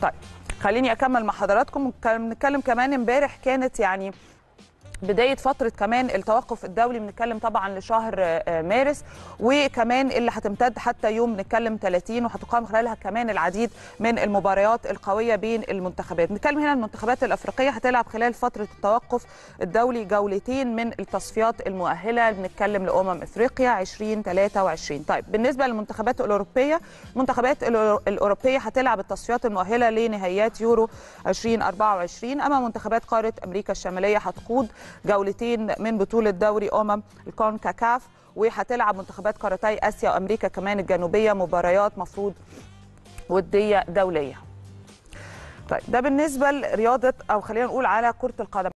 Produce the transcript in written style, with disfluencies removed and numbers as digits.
طيب خليني اكمل مع حضراتكم. بنتكلم كمان امبارح كانت يعني بدايه فتره كمان التوقف الدولي، بنتكلم طبعا لشهر مارس، وكمان اللي هتمتد حتى يوم بنتكلم 30، وهتقام خلالها كمان العديد من المباريات القويه بين المنتخبات. بنتكلم هنا المنتخبات الافريقيه هتلعب خلال فتره التوقف الدولي جولتين من التصفيات المؤهله، بنتكلم لامم افريقيا 2023. طيب بالنسبه للمنتخبات الاوروبيه، المنتخبات الاوروبيه هتلعب التصفيات المؤهله لنهائيات يورو 2024، اما منتخبات قاره امريكا الشماليه هتخوض جولتين من بطولة دوري الكونكاكاف، وهتلعب منتخبات قارتي آسيا وأمريكا كمان الجنوبية مباريات مفروض ودية دولية. طيب ده بالنسبة لرياضة، أو خلينا نقول على كرة القدم.